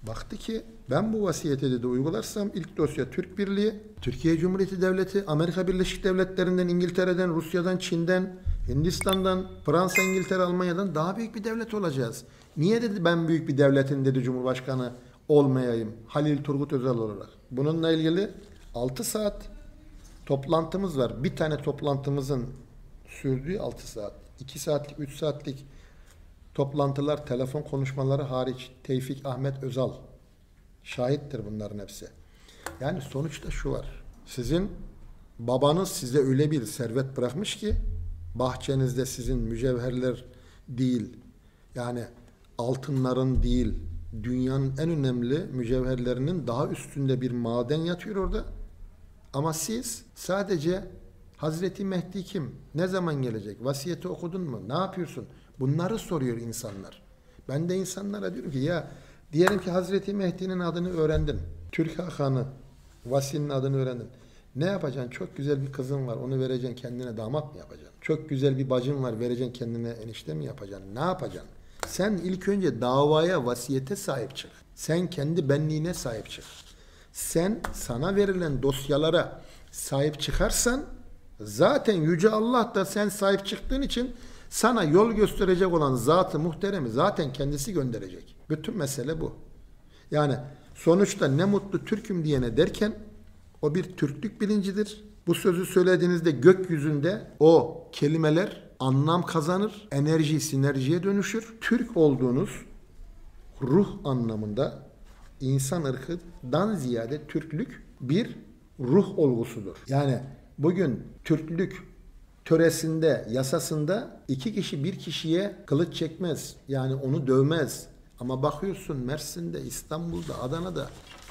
Baktı ki ben bu vasiyeti dedi uygularsam ilk dosya Türk Birliği, Türkiye Cumhuriyeti Devleti, Amerika Birleşik Devletleri'nden, İngiltere'den, Rusya'dan, Çin'den, Hindistan'dan, Fransa, İngiltere, Almanya'dan daha büyük bir devlet olacağız. Niye dedi ben büyük bir devletin dedi Cumhurbaşkanı olmayayım Halil Turgut Özal olarak. Bununla ilgili altı saat toplantımız var. Bir tane toplantımızın sürdüğü altı saat. iki saatlik, üç saatlik toplantılar, telefon konuşmaları hariç Tevfik Ahmet Özal şahittir bunların hepsi. Yani sonuçta şu var. Sizin babanız size öyle bir servet bırakmış ki bahçenizde sizin mücevherler değil, yani altınların değil, dünyanın en önemli mücevherlerinin daha üstünde bir maden yatıyor orada. Ama siz sadece Hazreti Mehdi kim? Ne zaman gelecek? Vasiyeti okudun mu? Ne yapıyorsun? Bunları soruyor insanlar. Ben de insanlara diyorum ki ya diyelim ki Hazreti Mehdi'nin adını öğrendin. Türk Hakan'ı, Vasi'nin adını öğrendin. Ne yapacaksın? Çok güzel bir kızın var. Onu vereceksin kendine damat mı yapacaksın? Çok güzel bir bacın var. Vereceksin kendine enişte mi yapacaksın? Ne yapacaksın? Sen ilk önce davaya, vasiyete sahip çık. Sen kendi benliğine sahip çık. Sen sana verilen dosyalara sahip çıkarsan zaten Yüce Allah da sen sahip çıktığın için sana yol gösterecek olan Zat-ı Muhterem'i zaten kendisi gönderecek. Bütün mesele bu. Yani sonuçta ne mutlu Türk'üm diyene derken o bir Türklük bilincidir. Bu sözü söylediğinizde gökyüzünde o kelimeler anlam kazanır, enerji sinerjiye dönüşür. Türk olduğunuz ruh anlamında insan ırkından ziyade Türklük bir ruh olgusudur. Yani bugün Türklük töresinde, yasasında iki kişi bir kişiye kılıç çekmez. Yani onu dövmez. Ama bakıyorsun Mersin'de, İstanbul'da, Adana'da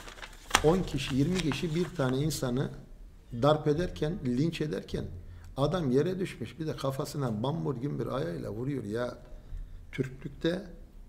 on kişi, yirmi kişi bir tane insanı darp ederken, linç ederken adam yere düşmüş. Bir de kafasına bambur gibi bir ayağıyla vuruyor. Ya Türklükte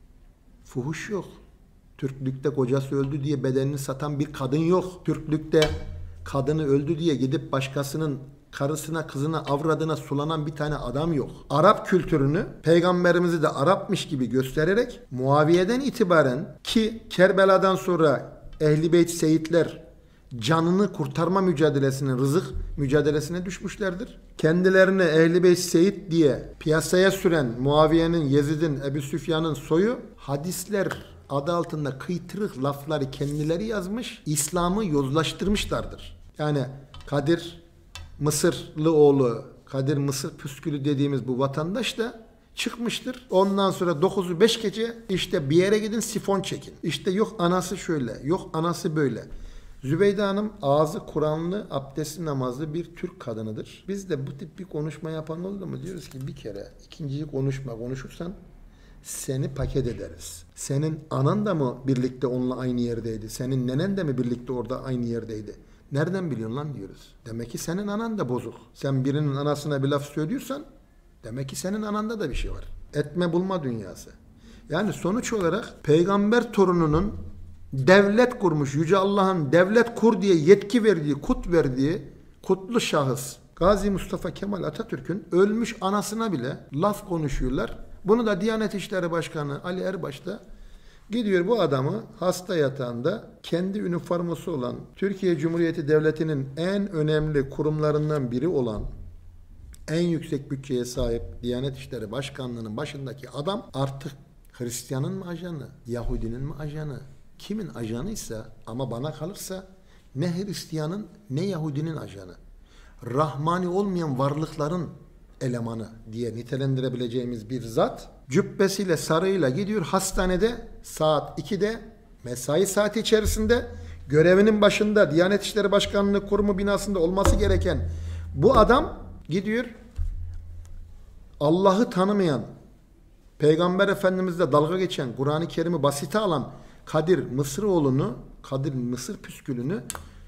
fuhuş yok. Türklükte kocası öldü diye bedenini satan bir kadın yok. Türklükte kadını öldü diye gidip başkasının karısına, kızına, avradına sulanan bir tane adam yok. Arap kültürünü peygamberimizi de Arapmış gibi göstererek Muaviye'den itibaren ki Kerbela'dan sonra Ehl-i Beyt Seyitler canını kurtarma mücadelesine, rızık mücadelesine düşmüşlerdir. Kendilerine Ehl-i Beyt Seyit diye piyasaya süren Muaviye'nin, Yezid'in, Ebu Süfyan'ın soyu hadisler adı altında kıytırık lafları kendileri yazmış, İslam'ı yozlaştırmışlardır. Yani Kadir Mısırlı oğlu, Kadir Mısır püskülü dediğimiz bu vatandaş da çıkmıştır. Ondan sonra dokuzu beş gece işte bir yere gidin sifon çekin. İşte yok anası şöyle, yok anası böyle. Zübeyde Hanım ağzı Kur'anlı, abdestli namazlı bir Türk kadınıdır. Biz de bu tip bir konuşma yapan oldu mu diyoruz ki bir kere ikinciyi konuşma konuşursan seni paket ederiz. Senin anan da mı birlikte onunla aynı yerdeydi? Senin nenen de mi birlikte orada aynı yerdeydi? Nereden biliyorsun lan diyoruz. Demek ki senin anan da bozuk. Sen birinin anasına bir laf söylüyorsan demek ki senin ananda da bir şey var. Etme bulma dünyası. Yani sonuç olarak peygamber torununun devlet kurmuş, Yüce Allah'ın devlet kur diye yetki verdiği, kut verdiği kutlu şahıs Gazi Mustafa Kemal Atatürk'ün ölmüş anasına bile laf konuşuyorlar. Bunu da Diyanet İşleri Başkanı Ali Erbaş da gidiyor bu adamı hasta yatağında kendi üniforması olan Türkiye Cumhuriyeti Devleti'nin en önemli kurumlarından biri olan en yüksek bütçeye sahip Diyanet İşleri Başkanlığı'nın başındaki adam artık Hristiyanın mı ajanı, Yahudinin mi ajanı, kimin ajanıysa ama bana kalırsa ne Hristiyanın ne Yahudinin ajanı. Rahmani olmayan varlıkların elemanı diye nitelendirebileceğimiz bir zat cübbesiyle sarığıyla gidiyor hastanede saat ikide mesai saati içerisinde görevinin başında Diyanet İşleri Başkanlığı kurumu binasında olması gereken bu adam gidiyor Allah'ı tanımayan Peygamber Efendimizle dalga geçen Kur'an-ı Kerim'i basite alan Kadir Mısıroğlu'nu Kadir Mısır püskülünü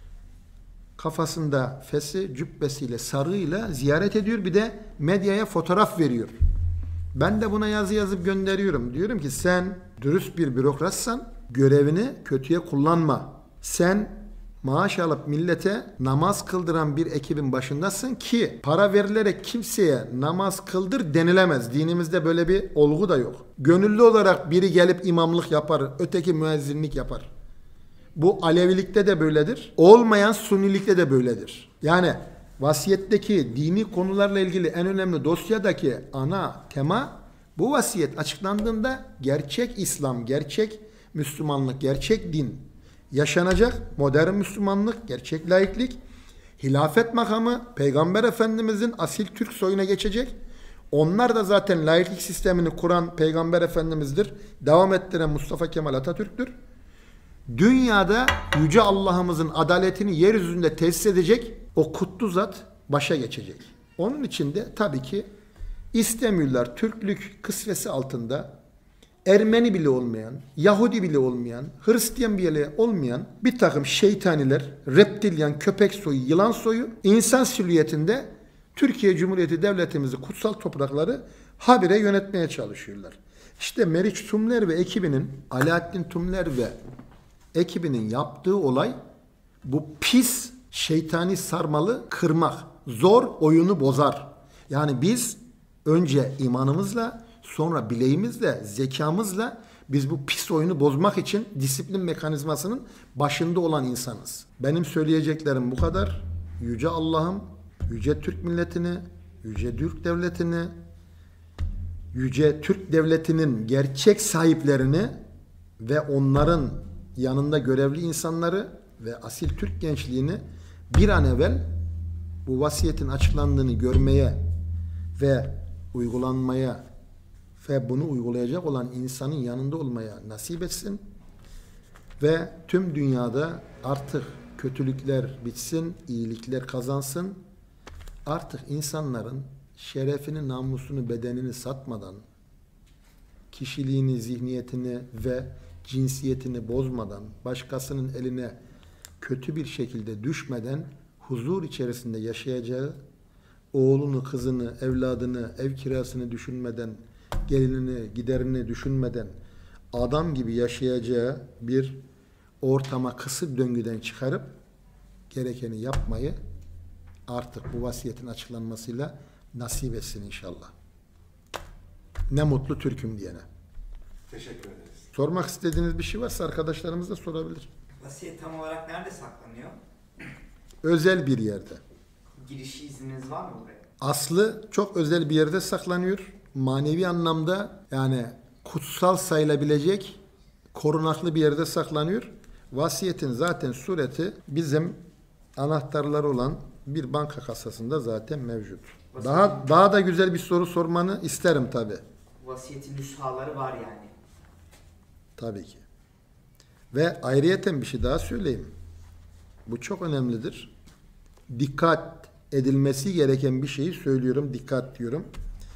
kafasında fesi, cübbesiyle, sarığıyla ziyaret ediyor. Bir de medyaya fotoğraf veriyor. Ben de buna yazı yazıp gönderiyorum. Diyorum ki sen dürüst bir bürokratsan görevini kötüye kullanma. Sen maaş alıp millete namaz kıldıran bir ekibin başındasın ki para verilerek kimseye namaz kıldır denilemez. Dinimizde böyle bir olgu da yok. Gönüllü olarak biri gelip imamlık yapar, öteki müezzinlik yapar. Bu Alevilikte de böyledir. Olmayan Sunnilikte de böyledir. Yani vasiyetteki dini konularla ilgili en önemli dosyadaki ana tema, bu vasiyet açıklandığında gerçek İslam, gerçek Müslümanlık, gerçek din yaşanacak. Modern Müslümanlık, gerçek laiklik, hilafet makamı Peygamber Efendimizin asil Türk soyuna geçecek. Onlar da zaten laiklik sistemini kuran Peygamber Efendimiz'dir. Devam ettiren Mustafa Kemal Atatürk'tür. Dünyada Yüce Allah'ımızın adaletini yeryüzünde tesis edecek o kutlu zat başa geçecek. Onun için de tabii ki İstemiyorlar Türklük kısvesi altında Ermeni bile olmayan, Yahudi bile olmayan, Hristiyan bile olmayan bir takım şeytaniler, reptilyan, köpek soyu, yılan soyu insan silüetinde Türkiye Cumhuriyeti Devletimizi, kutsal toprakları habire yönetmeye çalışıyorlar. İşte Meriç Tumler ve ekibinin, Alaaddin Tumler ve ekibinin yaptığı olay bu pis şeytani sarmalı kırmak. Zor oyunu bozar. Yani biz önce imanımızla, sonra bileğimizle, zekamızla biz bu pis oyunu bozmak için disiplin mekanizmasının başında olan insanız. Benim söyleyeceklerim bu kadar. Yüce Allah'ım, Yüce Türk milletini, Yüce Türk devletini, Yüce Türk devletinin gerçek sahiplerini ve onların yanında görevli insanları ve asil Türk gençliğini bir an evvel bu vasiyetin açıklandığını görmeye ve uygulanmaya ve bunu uygulayacak olan insanın yanında olmaya nasip etsin ve tüm dünyada artık kötülükler bitsin, iyilikler kazansın. Artık insanların şerefini, namusunu, bedenini satmadan, kişiliğini, zihniyetini ve cinsiyetini bozmadan, başkasının eline kötü bir şekilde düşmeden huzur içerisinde yaşayacağı, oğlunu, kızını, evladını, ev kirasını düşünmeden, gelinini, giderini düşünmeden adam gibi yaşayacağı bir ortama, kısır döngüden çıkarıp gerekeni yapmayı artık bu vasiyetin açıklanmasıyla nasip etsin inşallah. Ne mutlu Türk'üm diyene. Teşekkür ederiz. Sormak istediğiniz bir şey varsa arkadaşlarımız da sorabilir. Vasiyet tam olarak nerede saklanıyor? Özel bir yerde. Girişi izniniz var mı buraya? Aslı çok özel bir yerde saklanıyor. Manevi anlamda yani kutsal sayılabilecek korunaklı bir yerde saklanıyor. Vasiyetin zaten sureti bizim anahtarları olan bir banka kasasında zaten mevcut. Vasiyetin- Daha daha da güzel bir soru sormanı isterim tabii. Vasiyetin nüshaları var yani. Tabii ki. Ve ayrıyeten bir şey daha söyleyeyim. Bu çok önemlidir. Dikkat edilmesi gereken bir şeyi söylüyorum, dikkat diyorum.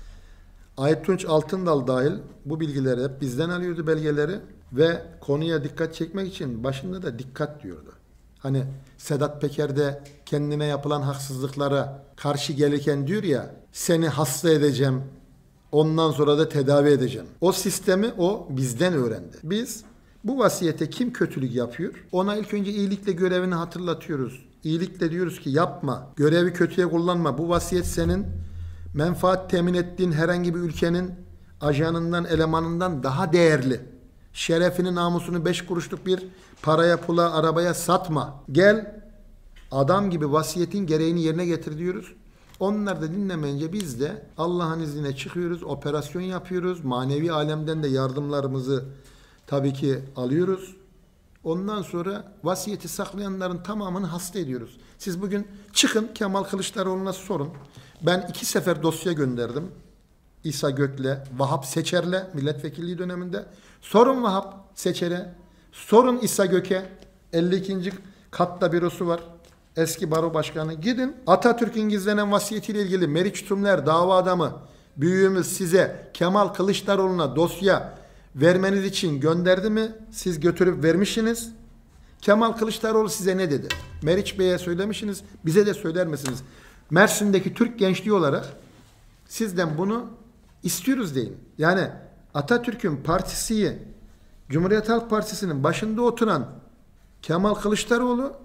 Aytunç Altındal dahil bu bilgileri hep bizden alıyordu, belgeleri ve konuya dikkat çekmek için başında da dikkat diyordu. Hani Sedat Peker de kendine yapılan haksızlıklara karşı gelirken diyor ya, seni hasta edeceğim, ondan sonra da tedavi edeceğim. O sistemi o bizden öğrendi. Biz bu vasiyete kim kötülük yapıyor? Ona ilk önce iyilikle görevini hatırlatıyoruz. İyilikle diyoruz ki yapma, görevi kötüye kullanma. Bu vasiyet senin menfaat temin ettiğin herhangi bir ülkenin ajanından, elemanından daha değerli. Şerefini, namusunu beş kuruşluk bir paraya, pula, arabaya satma. Gel adam gibi vasiyetin gereğini yerine getir diyoruz. Onlar da dinlemeyince biz de Allah'ın izniyle çıkıyoruz, operasyon yapıyoruz. Manevi alemden de yardımlarımızı tabii ki alıyoruz. Ondan sonra vasiyeti saklayanların tamamını hasta ediyoruz. Siz bugün çıkın Kemal Kılıçdaroğlu'na sorun. Ben iki sefer dosya gönderdim. İsa Gök'le, Vahap Seçer'le milletvekilliği döneminde. Sorun Vahap Seçer'e, sorun İsa Gök'e. elli ikinci katta bürosu var. Eski baro başkanı. Gidin Atatürk'ün gizlenen vasiyetiyle ilgili Meriç Tumler dava adamı büyüğümüz size Kemal Kılıçdaroğlu'na dosya vermeniz için gönderdi mi? Siz götürüp vermişsiniz. Kemal Kılıçdaroğlu size ne dedi? Meriç Bey'e söylemişsiniz. Bize de söyler misiniz? Mersin'deki Türk gençliği olarak sizden bunu istiyoruz deyin. Yani Atatürk'ün partisiyi, Cumhuriyet Halk Partisi'nin başında oturan Kemal Kılıçdaroğlu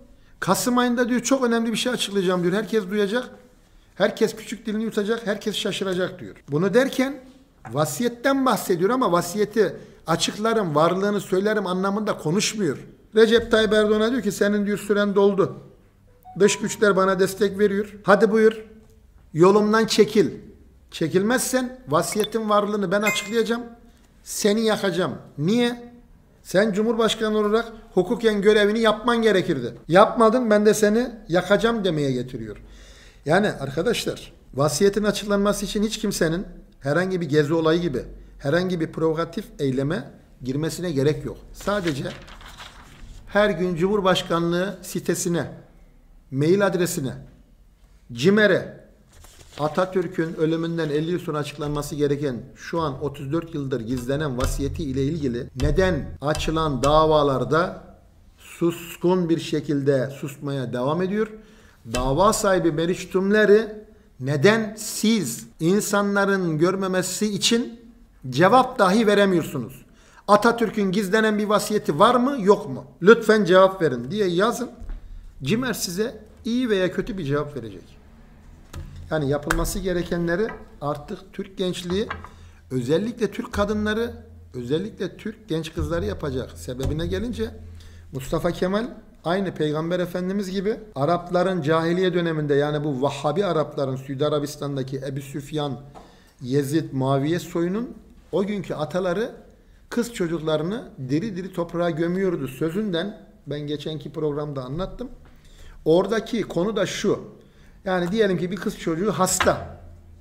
Kasım ayında diyor çok önemli bir şey açıklayacağım diyor. Herkes duyacak. Herkes küçük dilini yutacak. Herkes şaşıracak diyor. Bunu derken vasiyetten bahsediyor ama vasiyeti açıklarım, varlığını söylerim anlamında konuşmuyor. Recep Tayyip Erdoğan'a diyor ki senin diyor süren doldu. Dış güçler bana destek veriyor. Hadi buyur. Yolumdan çekil. Çekilmezsen vasiyetin varlığını ben açıklayacağım. Seni yakacağım. Niye? Sen Cumhurbaşkanı olarak hukuken görevini yapman gerekirdi. Yapmadın, ben de seni yakacağım demeye getiriyor. Yani arkadaşlar, vasiyetin açıklanması için hiç kimsenin herhangi bir gezi olayı gibi herhangi bir provokatif eyleme girmesine gerek yok. Sadece her gün Cumhurbaşkanlığı sitesine, mail adresine, CİMER'e Atatürk'ün ölümünden elli yıl sonra açıklanması gereken şu an otuz dört yıldır gizlenen vasiyeti ile ilgili neden açılan davalarda suskun bir şekilde susmaya devam ediyor? Dava sahibi Meriç Tümleri neden siz insanların görmemesi için cevap dahi veremiyorsunuz? Atatürk'ün gizlenen bir vasiyeti var mı yok mu? Lütfen cevap verin diye yazın. CİMER size iyi veya kötü bir cevap verecek. Yani yapılması gerekenleri artık Türk gençliği, özellikle Türk kadınları, özellikle Türk genç kızları yapacak. Sebebine gelince Mustafa Kemal aynı Peygamber Efendimiz gibi Arapların cahiliye döneminde, yani bu Vahhabi Arapların Suudi Arabistan'daki Ebu Süfyan, Yezid, Muaviye soyunun o günkü ataları kız çocuklarını diri diri toprağa gömüyordu sözünden. Ben geçenki programda anlattım. Oradaki konu da şu. Yani diyelim ki bir kız çocuğu hasta.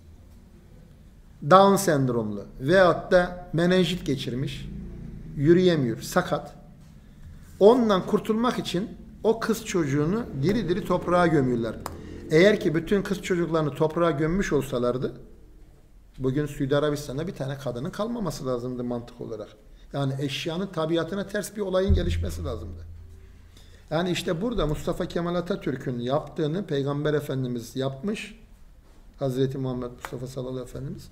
Down sendromlu veyahut da menenjit geçirmiş. Yürüyemiyor, sakat. Ondan kurtulmak için o kız çocuğunu diri diri toprağa gömüyorlar. Eğer ki bütün kız çocuklarını toprağa gömmüş olsalardı, bugün Suudi Arabistan'da bir tane kadının kalmaması lazımdı mantık olarak. Yani eşyanın tabiatına ters bir olayın gelişmesi lazımdı. Yani işte burada Mustafa Kemal Atatürk'ün yaptığını Peygamber Efendimiz yapmış. Hazreti Muhammed Mustafa sallallahu aleyhi ve Efendimiz.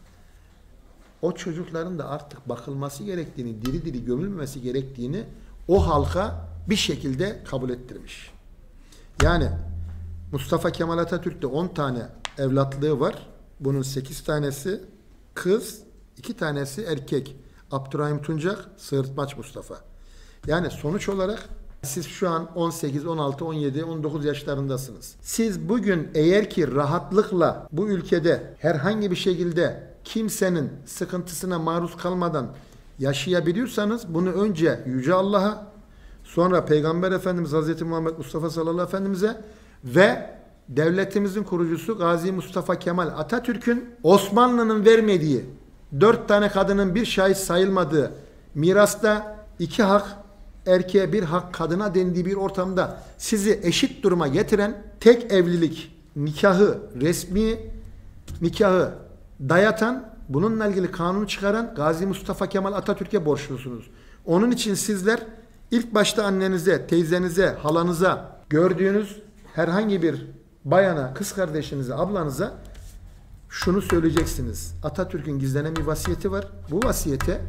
O çocukların da artık bakılması gerektiğini, diri diri gömülmemesi gerektiğini o halka bir şekilde kabul ettirmiş. Yani Mustafa Kemal Atatürk'te on tane evlatlığı var. Bunun sekiz tanesi kız, iki tanesi erkek. Abdurrahim Tuncak, Sığırtmaç Mustafa. Yani sonuç olarak siz şu an on sekiz, on altı, on yedi, on dokuz yaşlarındasınız. Siz bugün eğer ki rahatlıkla bu ülkede herhangi bir şekilde kimsenin sıkıntısına maruz kalmadan yaşayabiliyorsanız bunu önce Yüce Allah'a, sonra Peygamber Efendimiz Hazreti Muhammed Mustafa sallallahu aleyhi ve Efendimiz'e ve devletimizin kurucusu Gazi Mustafa Kemal Atatürk'ün Osmanlı'nın vermediği, dört tane kadının bir şahit sayılmadığı mirasta iki hak erkeğe bir hak kadına dendiği bir ortamda sizi eşit duruma getiren tek evlilik nikahı, resmi nikahı dayatan, bununla ilgili kanunu çıkaran Gazi Mustafa Kemal Atatürk'e borçlusunuz. Onun için sizler ilk başta annenize, teyzenize, halanıza, gördüğünüz herhangi bir bayana, kız kardeşinize, ablanıza şunu söyleyeceksiniz. Atatürk'ün gizlenen bir vasiyeti var. Bu vasiyete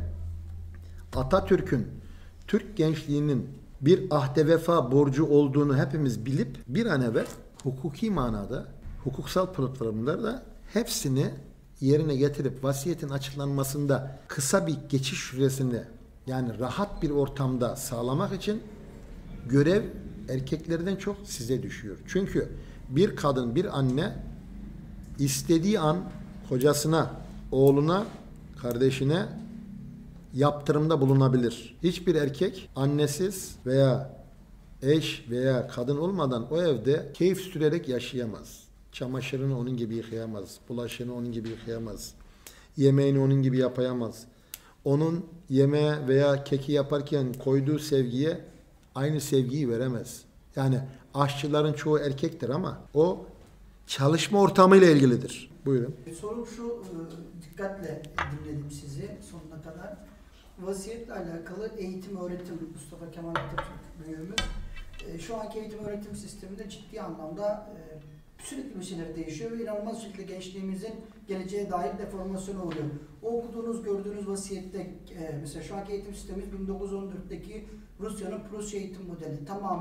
Atatürk'ün Türk gençliğinin bir ahde vefa borcu olduğunu hepimiz bilip bir an evvel hukuki manada, hukuksal platformlarda hepsini yerine getirip vasiyetin açıklanmasında kısa bir geçiş süresini, yani rahat bir ortamda sağlamak için görev erkeklerden çok size düşüyor. Çünkü bir kadın, bir anne istediği an kocasına, oğluna, kardeşine yaptırımda bulunabilir. Hiçbir erkek annesiz veya eş veya kadın olmadan o evde keyif sürerek yaşayamaz. Çamaşırını onun gibi yıkayamaz. Bulaşığını onun gibi yıkayamaz. Yemeğini onun gibi yapayamaz. Onun yemeğe veya keki yaparken koyduğu sevgiye aynı sevgiyi veremez. Yani aşçıların çoğu erkektir ama o çalışma ortamıyla ilgilidir. Buyurun. Sorum şu, dikkatle dinledim sizi sonuna kadar. Vasiyetle alakalı eğitim, öğretim, Mustafa Kemal Atatürk büyüğümüz. Şu anki eğitim öğretim sisteminde ciddi anlamda sürekli bir şeyler değişiyor ve inanılmaz şekilde gençliğimizin geleceğe dair deformasyonu oluyor. O okuduğunuz, gördüğünüz vasiyette mesela şu anki eğitim sistemimiz bin dokuz yüz on dörtteki Rusya'nın Prusya eğitim modeli tamamen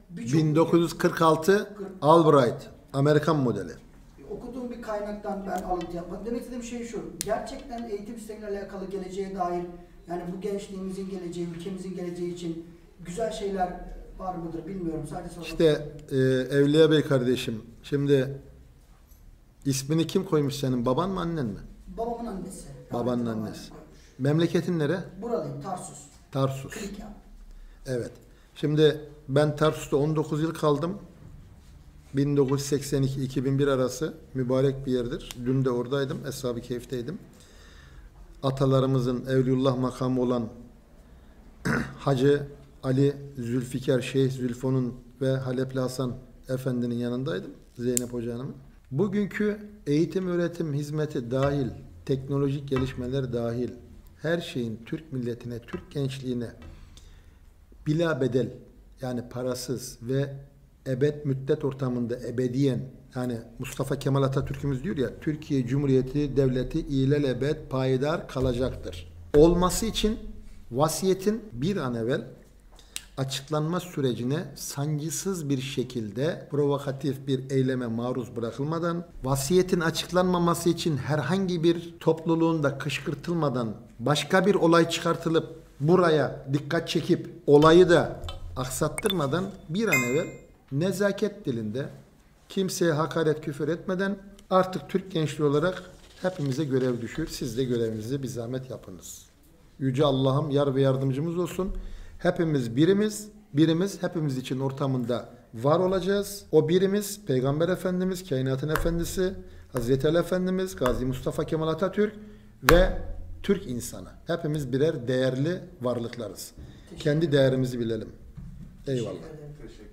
birçok bin dokuz yüz kırk altı Albright Amerikan modeli. okuduğum bir kaynaktan ben alıntı yapmadım. Demek istediğim şey şu. Gerçekten eğitim sistemiyle alakalı geleceğe dair, yani bu gençliğimizin geleceği, ülkemizin geleceği için güzel şeyler var mıdır bilmiyorum. Sadece sormak İşte e, Evliya Bey kardeşim, şimdi ismini kim koymuş senin? Baban mı, annen mi? Babamın annesi. Babanın Rahmetli annesi. babam koymuş. Memleketin nere? Buralıyım, Tarsus. Tarsus. Klikya. Evet. Şimdi ben Tarsus'ta on dokuz yıl kaldım. bin dokuz yüz seksen iki iki bin bir arası mübarek bir yerdir. Dün de oradaydım. Eshab-ı Keyif'teydim. Atalarımızın Evliullah makamı olan Hacı Ali Zülfikar Şeyh Zülfon'un ve Halepli Hasan Efendi'nin yanındaydım. Zeynep Hoca Hanım'ın. Bugünkü eğitim öğretim hizmeti dahil, teknolojik gelişmeler dahil, her şeyin Türk milletine, Türk gençliğine bila bedel, yani parasız ve ebed müddet ortamında ebediyen, yani Mustafa Kemal Atatürk'ümüz diyor ya, Türkiye Cumhuriyeti Devleti ilelebet payidar kalacaktır. Olması için vasiyetin bir an evvel açıklanma sürecine sancısız bir şekilde provokatif bir eyleme maruz bırakılmadan, vasiyetin açıklanmaması için herhangi bir topluluğun da kışkırtılmadan başka bir olay çıkartılıp buraya dikkat çekip olayı da aksattırmadan bir an evvel nezaket dilinde kimseye hakaret küfür etmeden artık Türk gençliği olarak hepimize görev düşüyor. Siz de görevinizi bir zahmet yapınız. Yüce Allah'ım yar ve yardımcımız olsun. Hepimiz birimiz, birimiz hepimiz için ortamında var olacağız. O birimiz Peygamber Efendimiz, kainatın efendisi, Hazreti Ali Efendimiz, Gazi Mustafa Kemal Atatürk ve Türk insanı. Hepimiz birer değerli varlıklarız. Kendi değerimizi bilelim. Eyvallah. Teşekkür ederim. Teşekkür